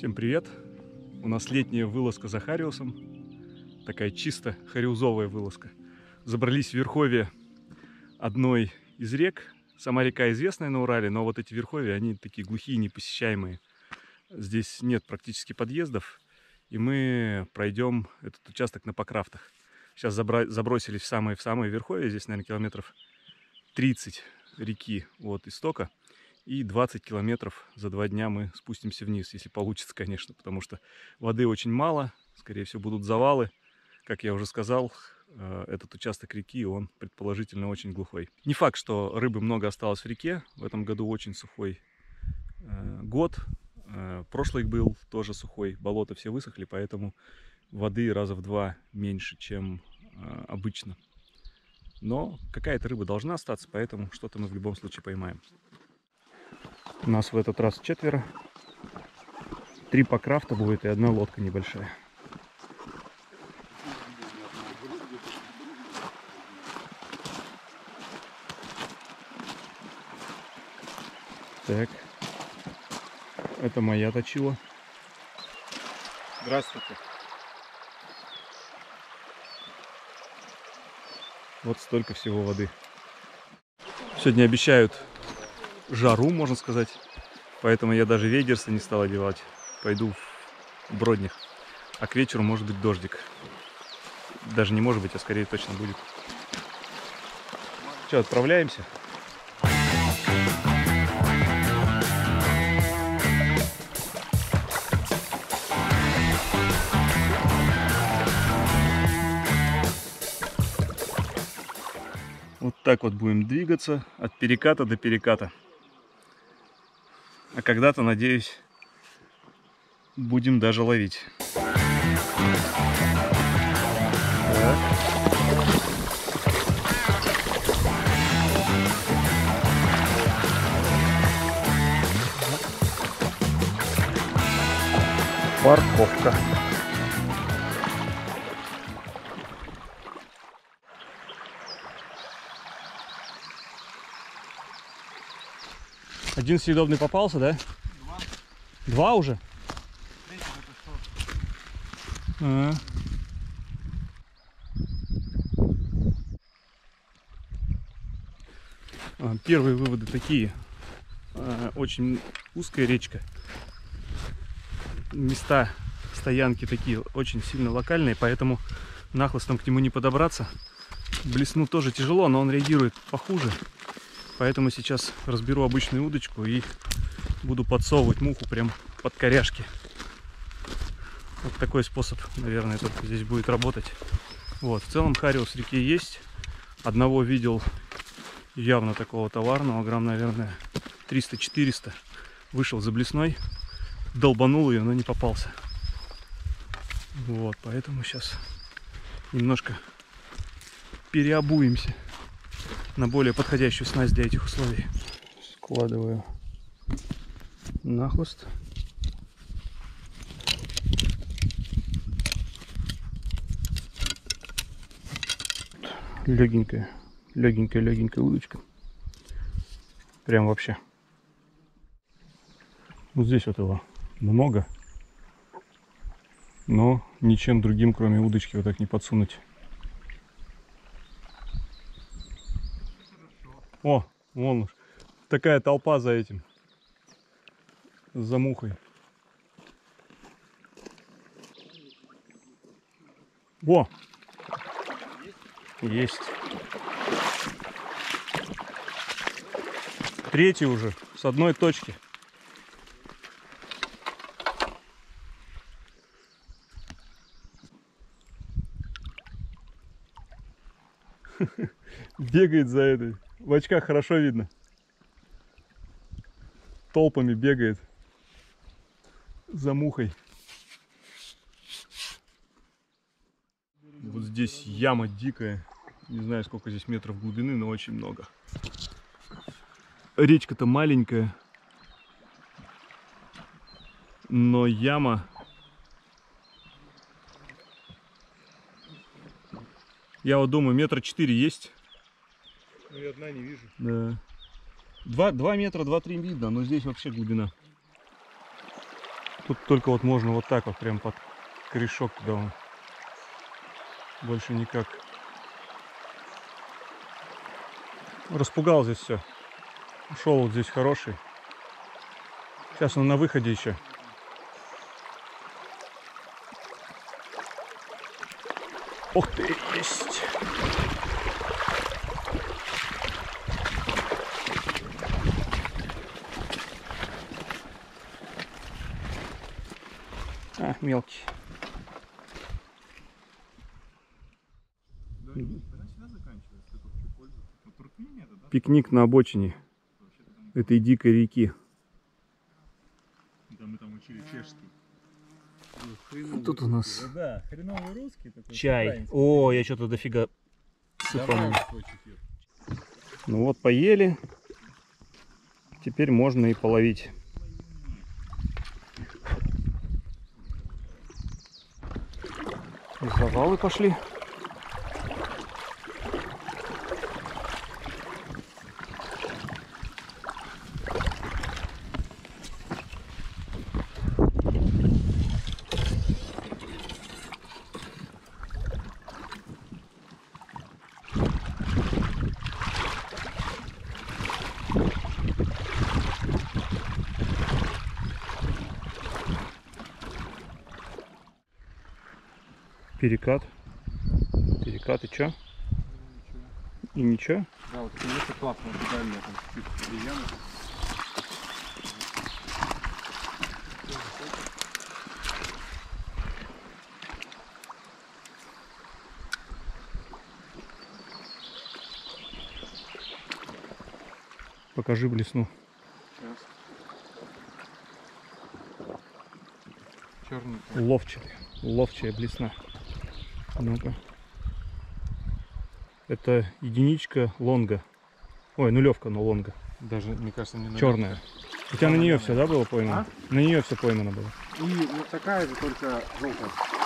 Всем привет! У нас летняя вылазка за Хариусом. Такая чисто хариузовая вылазка. Забрались в верховье одной из рек. Сама река известная на Урале, но вот эти верховья, они такие глухие, непосещаемые. Здесь нет практически подъездов, и мы пройдем этот участок на покрафтах. Сейчас забросились в самые верховья. Здесь, наверное, километров 30 реки от истока. И 20 километров за 2 дня мы спустимся вниз, если получится, конечно, потому что воды очень мало, скорее всего будут завалы. Как я уже сказал, этот участок реки, он предположительно очень глухой. Не факт, что рыбы много осталось в реке, в этом году очень сухой год. Прошлый был тоже сухой, болота все высохли, поэтому воды раза в 2 меньше, чем обычно. Но какая-то рыба должна остаться, поэтому что-то мы в любом случае поймаем. У нас в этот раз 4. 3 покрафта будет и 1 лодка небольшая. Так. Это моя точила. Здравствуйте. Вот столько всего воды. Сегодня обещают жару, можно сказать. Поэтому я даже вейдерсы не стал одевать. Пойду в броднях. А к вечеру может быть дождик. Даже не может быть, а скорее точно будет. Что, отправляемся? Вот так вот будем двигаться от переката до переката. А когда-то, надеюсь, будем даже ловить. Так. Парковка. Один съедобный попался, да? 2 уже? Первые выводы такие. Очень узкая речка. Места стоянки такие очень сильно локальные, поэтому нахлыстом к нему не подобраться. Блесну тоже тяжело, но он реагирует похуже. Поэтому сейчас разберу обычную удочку и буду подсовывать муху прям под коряшки. Вот такой способ, наверное, только здесь будет работать. Вот, в целом хариус в реке есть. Одного видел явно такого товарного, грамм, наверное, 300-400. Вышел за блесной, долбанул ее, но не попался. Вот, поэтому сейчас немножко переобуемся на более подходящую снасть для этих условий. Складываю нахлыст. Легенькая удочка. Прям вообще. Вот здесь вот его много. Но ничем другим, кроме удочки, вот так не подсунуть. О, вон такая толпа за этим. За мухой. Во! Есть. 3 уже. С одной точки. Бегает за этой. В очках хорошо видно. Толпами бегает за мухой. Вот здесь яма дикая. Не знаю, сколько здесь метров глубины, но очень много. Речка-то маленькая. Но яма... Я вот думаю, 4 метра есть. Ну и одна не вижу. Да. 2 метра, 2-3 видно, но здесь вообще глубина. Тут только вот можно вот так вот прям под корешок туда вон. Больше никак. Распугал здесь все. Ушел вот здесь хороший. Сейчас он на выходе еще. Ух ты, есть. А, мелкий. Пикник на обочине этой дикой реки. Да, мы там учили чешский. Тут у нас Да, хреновый русский такой. чай. О, я что-то дофига сыпанул. Ну вот, поели. Теперь можно и половить. И завалы пошли. Перекат. Перекат и чё? И ничего? Да, вот это классно, дальняя там чуть-чуть яма. Покажи блесну. Сейчас. Черный. Ловчая блесна. Ну-ка. Это единичка лонга. Ой, нулевка, но лонга. Даже, мне кажется, не черная. У тебя на нее все, да, было поймано? На нее все поймано было. И вот такая же, только желтая.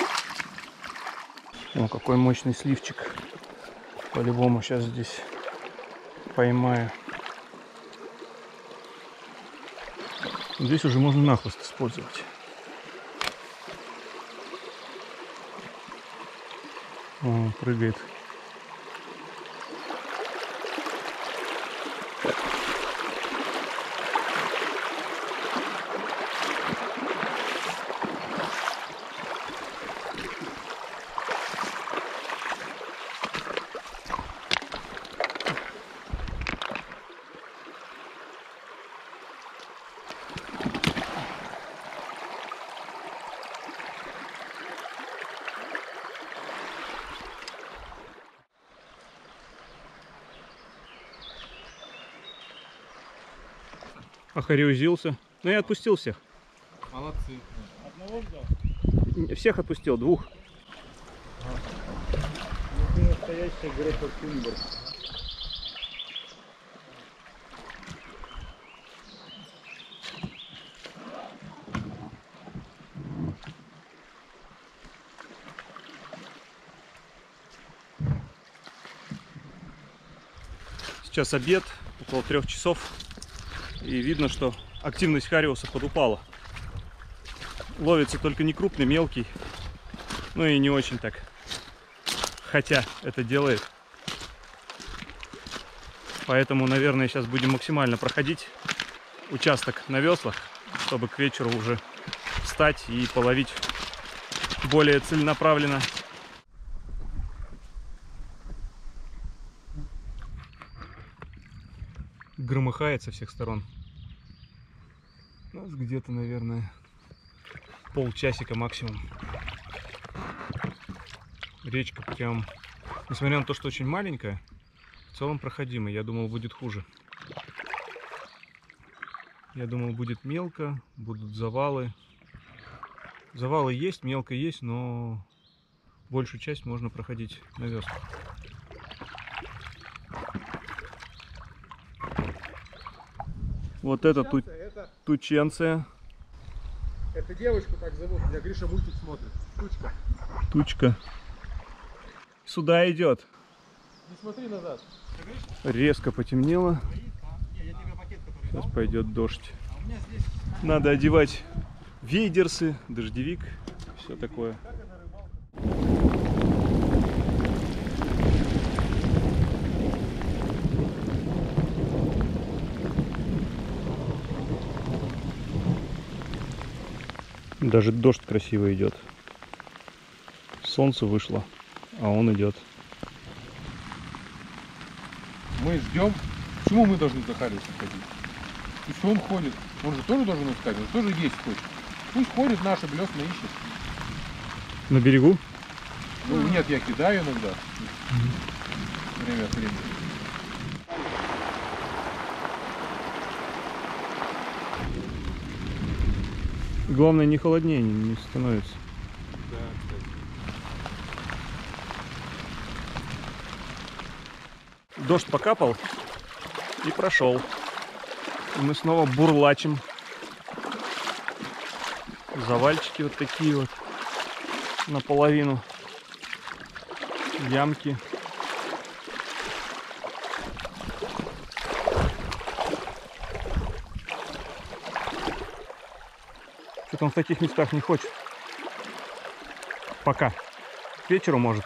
О, какой мощный сливчик. По-любому сейчас здесь поймаю. Здесь уже можно нахлыст использовать. О, прыгает. Охарюзился. Ну я отпустил всех. Молодцы. Одного взял? Всех отпустил, двух. Ты настоящий Грета Тунберг. Сейчас обед, около 3 часов. И видно, что активность хариуса подупала. Ловится только не крупный, мелкий. Ну и не очень так. Хотя это делает. Поэтому, наверное, сейчас будем максимально проходить участок на веслах, чтобы к вечеру уже встать и половить более целенаправленно. Громыхает со всех сторон. У нас где-то, наверное, полчасика максимум. Речка прям, несмотря на то, что очень маленькая, в целом проходимая. Я думал, будет хуже. Я думал, будет мелко, будут завалы. Завалы есть, мелко есть, но большую часть можно проходить на веслах. Вот это тученция. Это девочку так зовут, я Гриша мультик смотрит. Тучка. Тучка. Сюда идет. Не смотри назад. Резко потемнело. Сейчас пойдет дождь. Надо одевать вейдерсы, дождевик, все такое. Даже дождь красиво идет. Солнце вышло, а он идет. Мы ждем. Почему мы должны за Хариусом ходить? Пусть он ходит. Он же тоже должен искать, он тоже есть хочет. Пусть ходит, наши блесна ищет. На берегу? Ну нет, я кидаю иногда. Время от времени. Главное, не холоднее не становится. Да, кстати. Дождь покапал и прошел. И мы снова бурлачим. Завальчики вот такие вот. Наполовину. Ямки. Что-то он в таких местах не хочет. Пока. К вечеру может.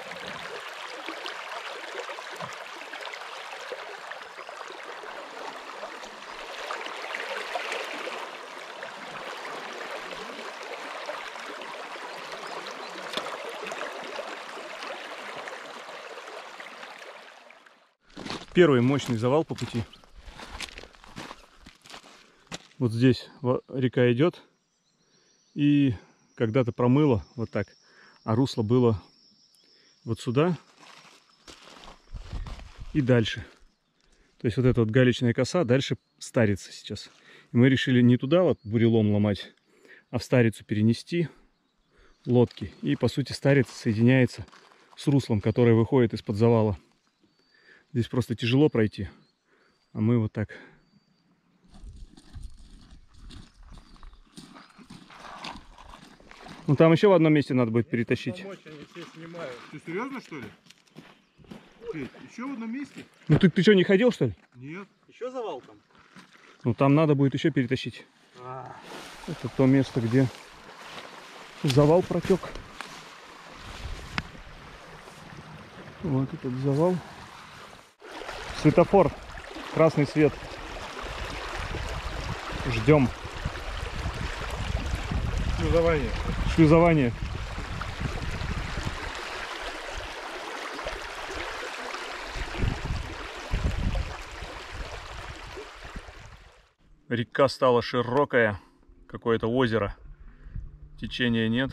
Первый мощный завал по пути. Вот здесь река идет. И когда-то промыло вот так. А русло было вот сюда и дальше. То есть вот эта вот галечная коса дальше старится сейчас. И мы решили не туда вот бурелом ломать, а в старицу перенести лодки. И по сути старица соединяется с руслом, которое выходит из-под завала. Здесь просто тяжело пройти, а мы вот так. Ну там еще в одном месте надо будет перетащить. Помочь, они все снимают. Ты серьезно, что ли? Петь, еще в одном месте? Ну ты что, не ходил, что ли? Нет. Еще завал там? Ну там надо будет еще перетащить. Это то место, где завал протек. Вот этот завал. Светофор. Красный свет. Ждем. Шлюзование. Шлюзование. Река стала широкая. Какое-то озеро. Течения нет.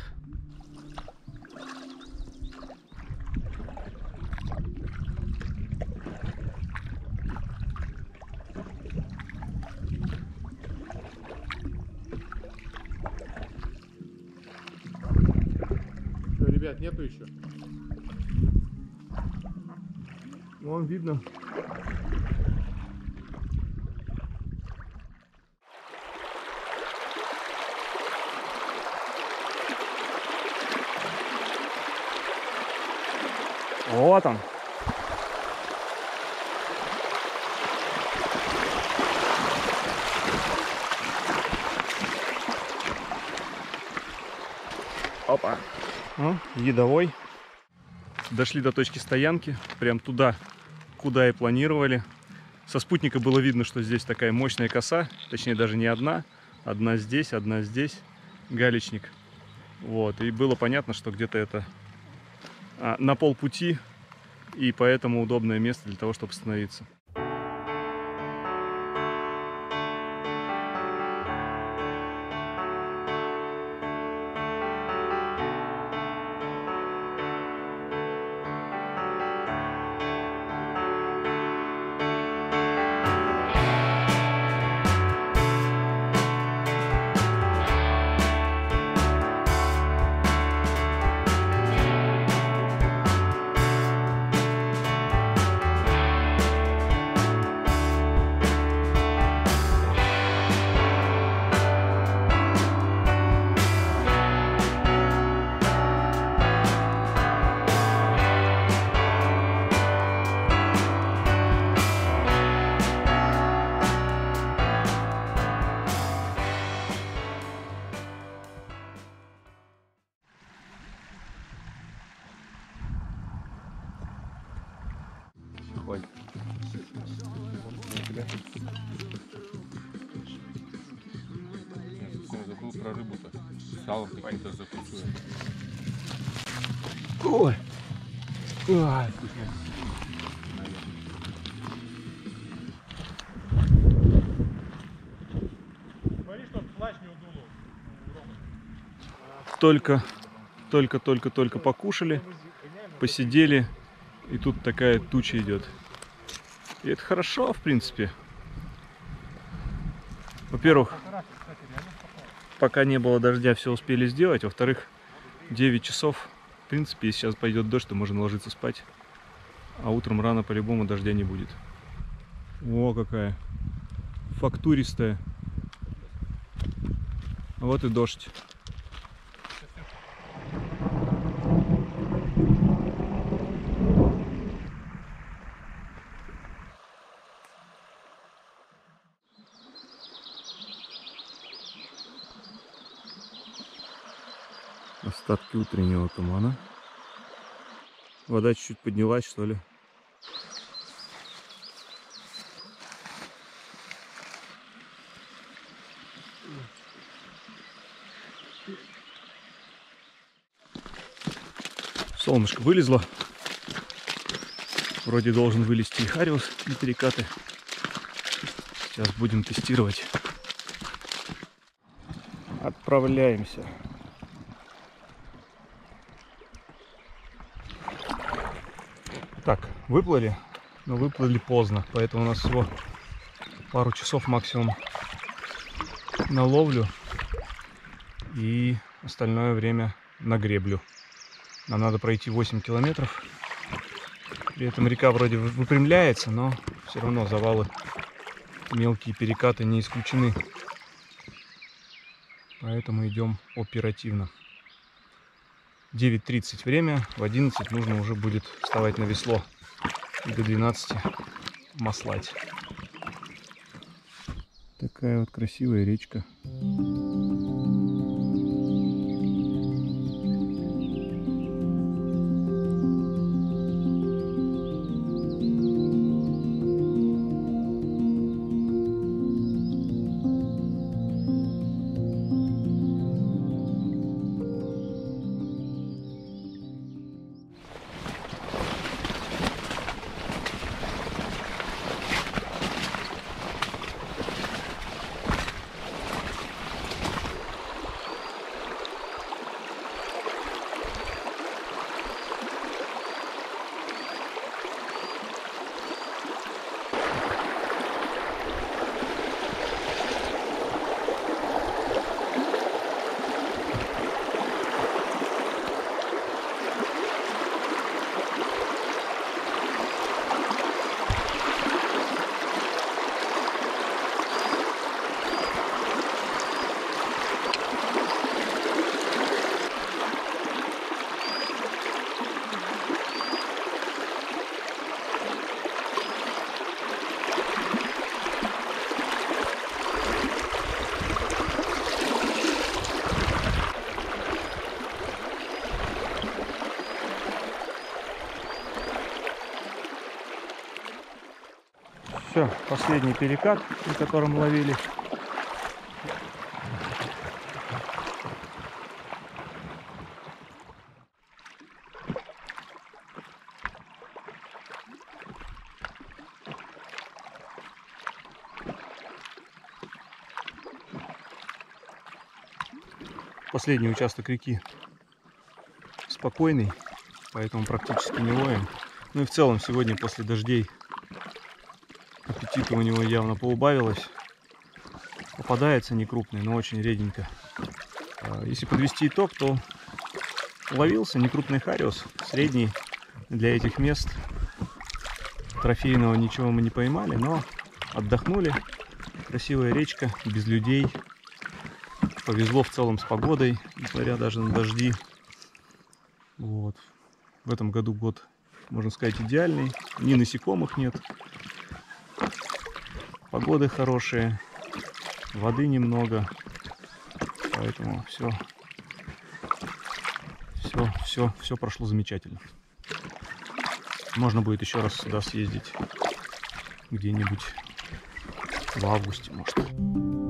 Ребят, нету еще. Вон видно. Вот он. Опа. Едовой. Дошли до точки стоянки, прям туда, куда и планировали. Со спутника было видно, что здесь такая мощная коса, точнее даже не одна, одна здесь, галечник. Вот, и было понятно, что где-то это на полпути, и поэтому удобное место для того, чтобы остановиться. забыл про рыбу-то. С салом каким-то закусываю. Ой! Ой, вкусно. Смотри, чтоб плащ не удуло. Только покушали, посидели, и тут такая туча идет. И это хорошо, в принципе. Во-первых, пока не было дождя, все успели сделать. Во-вторых, 9 часов. В принципе, если сейчас пойдет дождь, то можно ложиться спать. А утром рано по-любому дождя не будет. О, какая фактуристая. Вот и дождь. Остатки утреннего тумана. Вода чуть-чуть поднялась, что ли. Солнышко вылезло. Вроде должен вылезти и хариус, и перекаты. Сейчас будем тестировать. Отправляемся. Так, выплыли, но выплыли поздно, поэтому у нас всего пару часов максимум на ловлю и остальное время на греблю. Нам надо пройти 8 километров. При этом река вроде выпрямляется, но все равно завалы, мелкие перекаты не исключены. Поэтому идем оперативно. 9:30 время, в 11 нужно уже будет вставать на весло и до 12 маслать. Такая вот красивая речка. Все, последний перекат, на котором ловили. Последний участок реки спокойный, поэтому практически не ловим. Ну и в целом сегодня после дождей аппетита у него явно поубавилось. Попадается не крупный, но очень реденько. Если подвести итог, то ловился некрупный хариус, средний для этих мест. Трофейного ничего мы не поймали, но отдохнули. Красивая речка, без людей. Повезло в целом с погодой, несмотря даже на дожди. Вот. В этом году год, можно сказать, идеальный. Ни насекомых нет. Погоды хорошие, воды немного. Поэтому все прошло замечательно. Можно будет еще раз сюда съездить где-нибудь в августе, может.